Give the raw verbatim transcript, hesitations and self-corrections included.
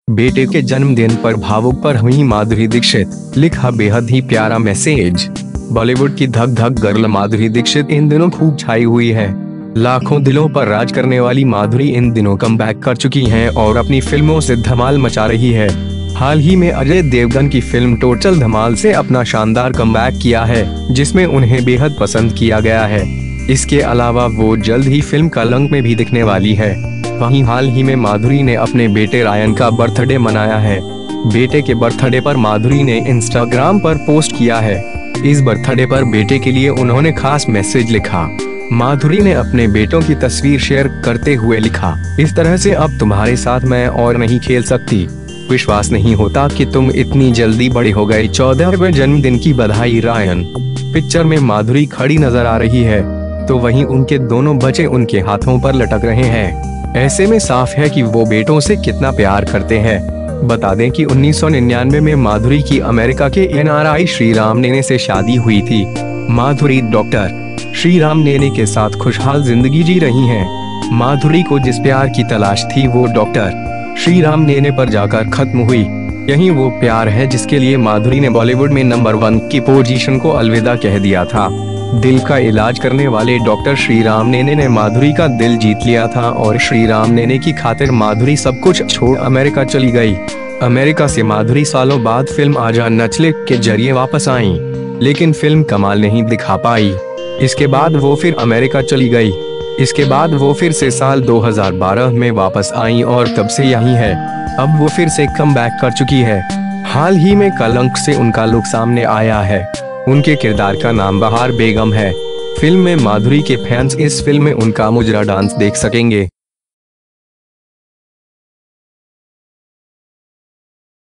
बेटे के जन्मदिन पर भावुक पर हुई माधुरी दीक्षित, लिखा बेहद ही प्यारा मैसेज। बॉलीवुड की धक धक गर्ल माधुरी दीक्षित इन दिनों खूब छाई हुई है। लाखों दिलों पर राज करने वाली माधुरी इन दिनों कमबैक कर चुकी हैं और अपनी फिल्मों से धमाल मचा रही है। हाल ही में अजय देवगन की फिल्म टोटल धमाल से अपना शानदार कमबैक किया है, जिसमें उन्हें बेहद पसंद किया गया है। इसके अलावा वो जल्द ही फिल्म कलंक में भी दिखने वाली है। वहीं हाल ही में माधुरी ने अपने बेटे रायन का बर्थडे मनाया है। बेटे के बर्थडे पर माधुरी ने इंस्टाग्राम पर पोस्ट किया है। इस बर्थडे पर बेटे के लिए उन्होंने खास मैसेज लिखा। माधुरी ने अपने बेटों की तस्वीर शेयर करते हुए लिखा, इस तरह से अब तुम्हारे साथ मैं और नहीं खेल सकती। विश्वास नहीं होता कि तुम इतनी जल्दी बड़े हो गए। चौदहवें जन्मदिन की बधाई रायन। पिक्चर में माधुरी खड़ी नजर आ रही है, तो वहीं उनके दोनों बच्चे उनके हाथों पर लटक रहे हैं। ऐसे में साफ है कि वो बेटों से कितना प्यार करते हैं। बता दें कि उन्नीस सौ निन्यानवे में माधुरी की अमेरिका के N R I Shriram Nene से शादी हुई थी। माधुरी डॉक्टर श्रीराम नेने के साथ खुशहाल जिंदगी जी रही हैं। माधुरी को जिस प्यार की तलाश थी वो डॉक्टर श्रीराम नेने पर जाकर खत्म हुई। यही वो प्यार है जिसके लिए माधुरी ने बॉलीवुड में नंबर वन की पोजीशन को अलविदा कह दिया था। दिल का इलाज करने वाले डॉक्टर श्रीराम नेने ने माधुरी का दिल जीत लिया था और श्रीराम नेने की खातिर माधुरी सब कुछ छोड़ अमेरिका चली गई। अमेरिका से माधुरी सालों बाद फिल्म आजा नचले के जरिए वापस आई, लेकिन फिल्म कमाल नहीं दिखा पाई। इसके बाद वो फिर अमेरिका चली गई। इसके बाद वो फिर से साल दो हज़ार बारह में वापस आई और तब से यहीं है। अब वो फिर से कमबैक कर चुकी है। हाल ही में कलंक से उनका लुक सामने आया है। उनके किरदार का नाम बहार बेगम है। फिल्म में माधुरी के फैंस इस फिल्म में उनका मुजरा डांस देख सकेंगे।